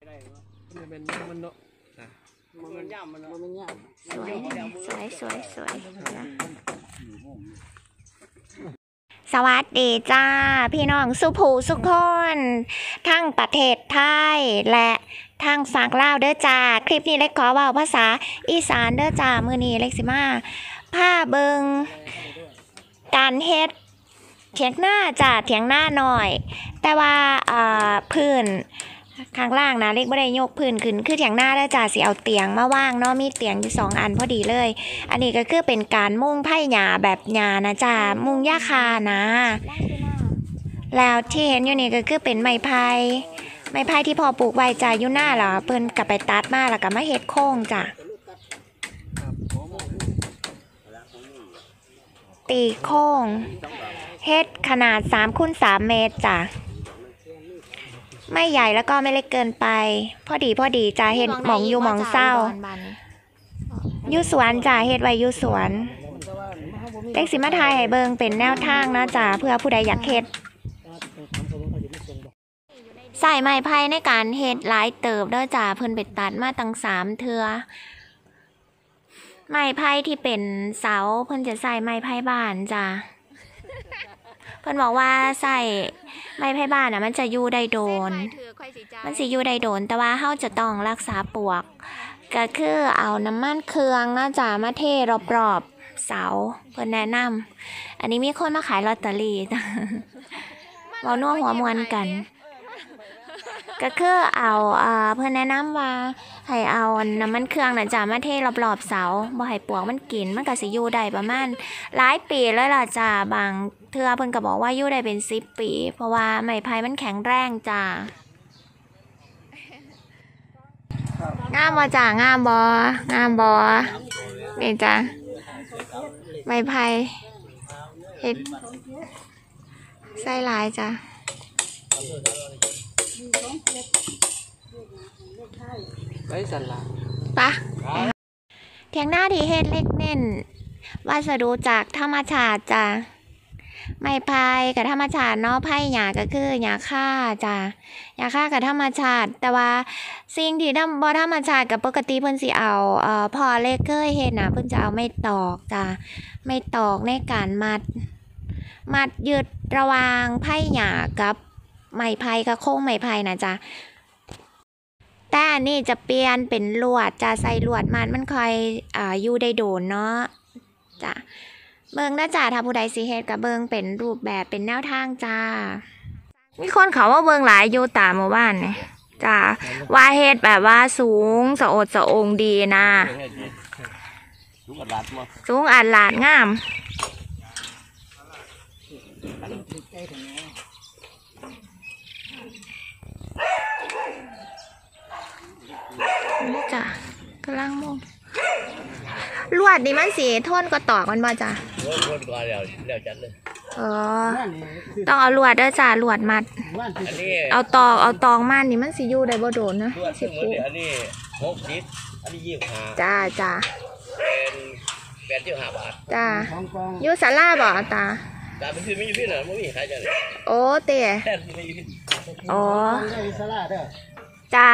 มันเนาะมันย่ำมันเนาะมันย่ำสวยสวัสดีจ้าพี่น้องสุภูสุขคนทั้งประเทศไทยและทางฝั่งลาวเด้อจ้าคลิปนี้เล็กขอเว้าภาษาอีสานเด้อจ้ามื้อนี้เล็กสิมาผ้าเบิงการเฮ็ดเถียงหน้าจ้าเถียงหน้าหน่อยแต่ว่าพื้นข้างล่างนะเล็กไม่ได้ยกพื้นขึ้นคือเถียงหน้าแล้วจ้าสิเอาเตียงมาว่างเนาะมีเตียงอยู่2 อันพอดีเลยอันนี้ก็คือเป็นการมุงไผ่หญ้าแบบหญ้านะจ้ามุงหญ้าคานะแล้วที่เห็นอยู่นี่ก็คือเป็นไม้ไผ่ที่พอปลูกไว้จ้าอยู่หน้าเหรอเพิ่นกลับไปตัดมาแล้วก็มาเฮ็ดโค้งจ้าตีโค้งเฮ็ดขนาด3 คูณ 3 เมตรจ้ะไม่ใหญ่แล้วก็ไม่เล็กเกินไปพอดีจ้ะเฮ็ดหมองอยู่หมองเศร้าอยู่สวนจ้ะเฮ็ดไว้อยู่สวนเล็กสิมาทายให้เบิงเป็นแนวทางนะจ้ะเพื่อผู้ใดอยากเฮ็ดใส่ไม้ไผ่ในการเฮ็ดหลายเติบเด้อจ้ะเพิ่นไปตัดมาตั้ง3 เทื่อไม้ไผ่ที่เป็นเสาเพิ่นจะใส่ไม้ไผ่บ้านจ้ะเพิ่นบอกว่าใส่ไม้ไผ่บ้านมันจะอยู่ได้โดนมันสิอยู่ได้โดนแต่ว่าเฮาจะต้องรักษาปลวกก็คือเอาน้ำมันเครื่องนะจ้ะมาเทรอบๆเสาเพิ่นแนะนำอันนี้มีคนมาขายลอตเตอรี่เว้านัวหัวมวนกันก็คือเอาเพื่อนแนะนำว่าให้เอาน้ำมันเครื่องน่ะจ้ะมาเทรอบๆเสาบ่ให้ปลวกมันกินมันก็สิอยู่ได้ประมาณหลายปีแล้วล่ะจ้ะบางเทื่อเพิ่นก็บอกว่าอยู่ได้เป็น10 ปีเพราะว่าไม้ไผ่มันแข็งแรงจ้ะงามบ่จ้ะงามบ่นี่จ้ะไม้ไผ่เฮ็ดใส่หลายจ้ะไปสั่นละปะเถียงหน้าที่เฮ็ดเล็กเน้นวัสดุจากธรรมชาติจ้ะไม้ไผ่กับธรรมชาติเนาะไผ่หญ้าก็คือหญ้าค่าจ้ะหญ้าค่ากับธรรมชาติแต่ว่าสิ่งที่บ่ธรรมชาติกับปกติเพิ่นสิเอาพอเล็กเคยเฮ็ดน่ะเพิ่นจะเอาไม้ตอกจ้ะไม้ตอกในการมัดยึดระหว่างไผ่หญ้ากับไม้ไผ่กับโค้งไม้ไผ่น่ะจ้ะแต่อันนี้จะเปลี่ยนเป็นลวดจะใส่ลวดมันค่อยอยู่ได้โดนเนาะจ้ะเบิ่งนะจ้ะถ้าผู้ใดสิเฮ็ดก็เบิ่งเป็นรูปแบบเป็นแนวทางจ้ามีคนเขาว่าเบิ่งหลายอยู่ตามหมู่บ้านนี่จ้ะว่าเฮ็ดแบบว่าสูงสะโอดสะองดีนะสูงอัดหลาดงามจ้ะกำลังมองลวดนี่มันสีทนก็ตอกมันบ่จ้ะทนก็แล้วจัดเลยต้องเอาลวดเด้อจ้ะลวดมัดเอาตอกมันนี่มันสิอยู่ได้บ่โดนนะสิปุ๊อันนี้60อันนี้25จ้าเป็น85 บาทจ้าอยู่ศาลาบ่ตาจ้าเป็นคือไม่อยู่พี่น่ะบ่มีขายจังโอ้เต๋อ๋อศาลาเด้อจ้า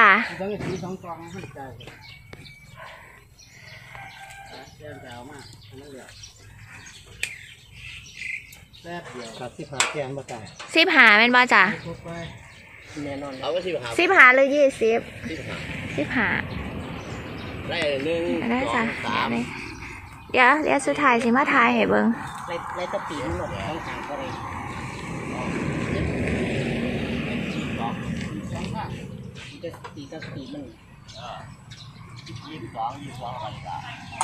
15เป็นบ่จ้ะเอาไป15หรือ20 15ได้1 2 3เดี๋ยวสุดท้ายสิมาทายให้เบิ่งเลยตะปีมันหมดต้องทางก็ได้จะตีมัน22อะไรกัน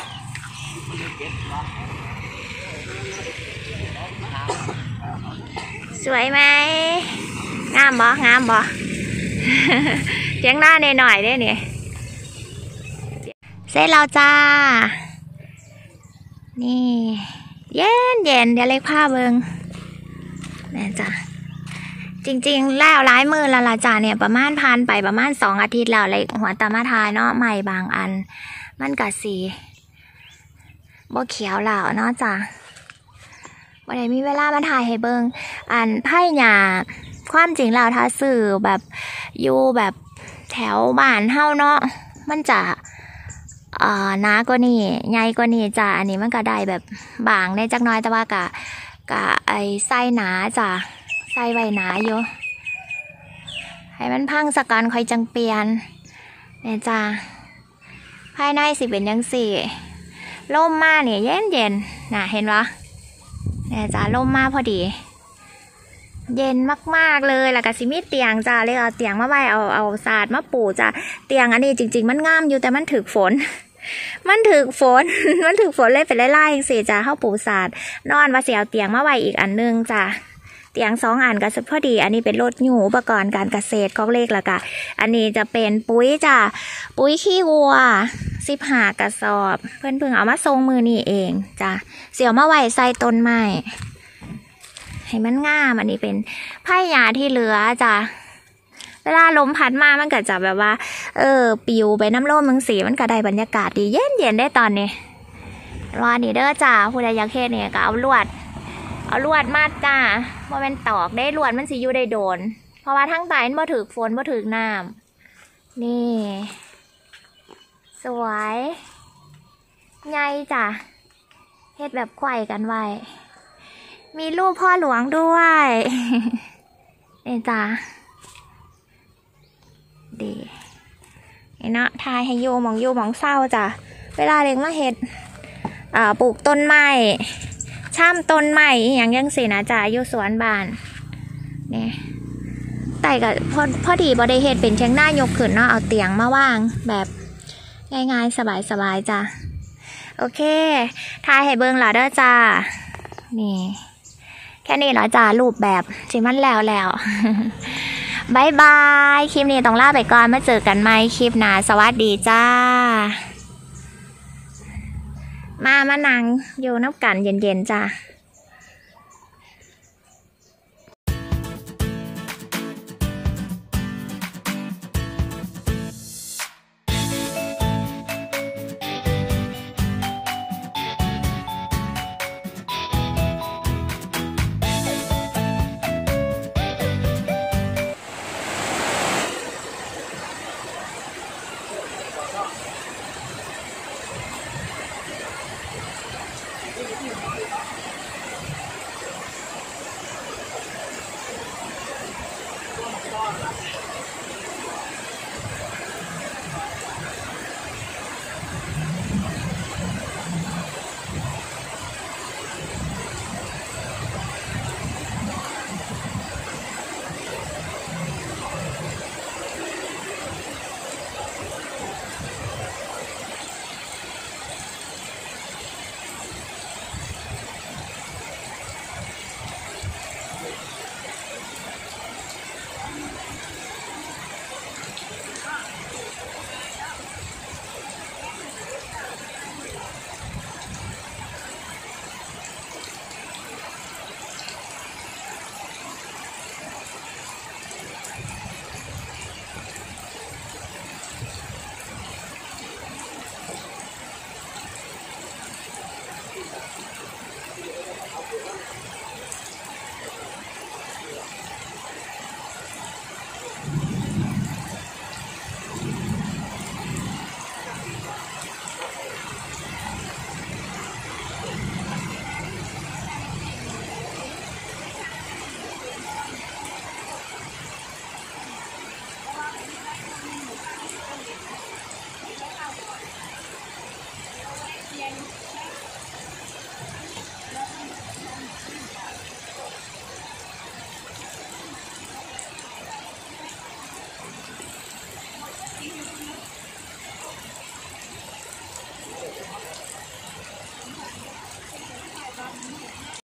สวยไหมงามบ่ เสียงหน้าหน่อยได้เนี่ยเสร็จแล้วจ้านี่เย็นเดี๋ยวเล็กผ้าเบิงนี่จ้ะจริงๆแล้วหลายมือละจ้าเนี่ยประมาณผ่านไปประมาณ2 อาทิตย์แล้วเลยหัวตามาทายเนาะใหม่บางอันมันกัดสีบ่เขียวแล้วเนาะจ้ะวันไหนมีเวลามาถ่ายให้เบิงอันไผ่หญ้าความจริงแล้วถ้าซื้อแบบอยู่แบบแถวบ้านเฮาเนาะมันจะหนากว่านี้ใหญ่กว่านี้จ้ะอันนี้มันก็ได้แบบบางได้จักน้อยแต่ว่ากะไอไส้หนาจ้ะไส้ไว้หนาอยู่ให้มันพังสะก่อนค่อยจังเปลี่ยนเนี่ยจ้ะภายในสิเป็นยังสี่ล่มมาเนี่ยเย็นน่ะเห็นปะเนี่ยจ้ะล่มมาพอดีเย็นมากๆเลยแล้วก็สิมีเตียงจ้ะเลยเอาเตียงมาไว้เอาศาสตร์มาปูจ้ะเตียงอันนี้จริงๆมันงามอยู่แต่มันถึกฝน มันถึกฝน มันถึกฝนเลยเป็นไล่ๆอย่างสิจ้ะเข้าปูศาสตร์นอนว่าเสียเอาเตียงมาไว้อีกอันนึงจ้ะเตียง2 อันก็พอดีอันนี้เป็นรถหยูอุปกรณ์การเกษตรของเล็กแล้วก็อันนี้จะเป็นปุ๋ยจ้ะปุ๋ยขี้วัว15 กระสอบเพิ่นเพิ่งเอามาส่งมือนี่เองจ้ะเสียวมาไว้ใส่ต้นไม้ให้มันงามอันนี้เป็นไผ่หญ้าที่เหลือจ้ะเวลาลมพัดมามันก็จะแบบว่าปิวไปน้ำร่มมึงสีมันก็ได้บรรยากาศดีเย็นได้ตอนนี้รอนี่เด้อจ้าผู้ใดอยากเฮ็ดเนี่ยก็เอาลวดมาจ้าว่าเป็นตอกได้ลวดมันสิอยู่ได้โดนเพราะว่าทั้งใต้มันบ่ถึกฝนบ่ถึกน้ำนี่สวยใหญ่จ้ะเฮ็ดแบบไขว่กันไว้มีรูปพ่อหลวงด้วยนี่จ้ะดีเนาะทายให้โยมองเศร้าจ้ะเวลาเล็กมาเฮ็ดปลูกต้นไม้ช่ำต้นไม้อย่างยังสินะจ้ะอยู่สวนบ้านนี่แต่ก็พอดีบ่ได้เฮ็ดเป็นเชียงหน้ายกขึ้นเนาะเอาเตียงมาวางแบบง่ายๆสบายจ้ะโอเคทายให้เบิ่งล่ะเด้อจ้านี่แค่นี้เหรอจ้ารูปแบบสิมันแล้วบายบายคลิปนี้ต้องลาไปก่อนมาเจอกันใหม่คลิปหน้าสวัสดีจ้ามานั่งอยู่น้ำกันเย็นๆจ้า